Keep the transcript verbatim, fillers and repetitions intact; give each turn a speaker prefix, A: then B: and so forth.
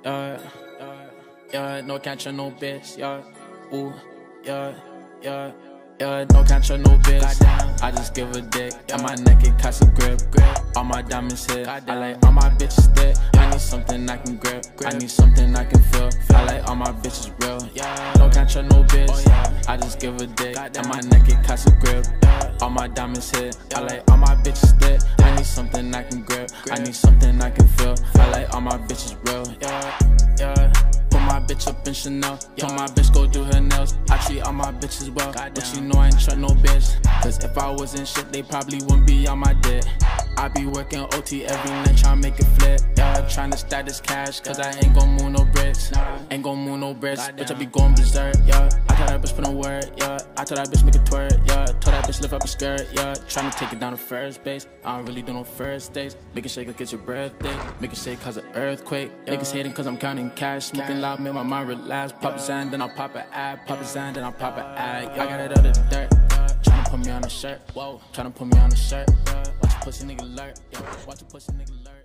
A: yeah, yeah, yeah, no can't trust no bitch, yeah, ooh, yeah, yeah, yeah, no can't trust no bitch. I just give a dick, and my neck it cuts a grip, grip. All my diamonds hit, I like all my bitches thick. I need something I can grip, I need something I can feel. I like all my bitches real, no can't trust no bitch. I just give a dick, and my neck it cuts a grip. All my diamonds hit, I like all my bitches thick. I need something I can grip, I need something I can feel. I like all my bitches real, yeah, yeah. Put my bitch up in Chanel, told my bitch go do her nails. I treat all my bitches well, but you know I ain't trust no bitch. Cause if I wasn't shit, they probably wouldn't be on my dick. I be working O T every night tryna make it flip, yeah. Tryna stack this cash, cause I ain't gon' move no bricks. Ain't gon' move no bricks, bitch I be going berserk, yeah. I tell that bitch put in work, yeah. I tell that bitch make it twerk, yeah. Tell that bitch lift up a skirt, yeah. Tryna take it down to first base, I don't really do no first dates. Make it shake like it's your birthday, make it shake cause of earthquake. Niggas hating cause I'm counting cash, smoking loud, make my mind relax. Pop a sign, then I'll pop an ad, pop a sign, then I'll pop an ad. I got it out of the dirt, tryna put me on a shirt, whoa. Tryna put me on a shirt, watch a pussy nigga lurk, yeah. Watch a pussy nigga lurk.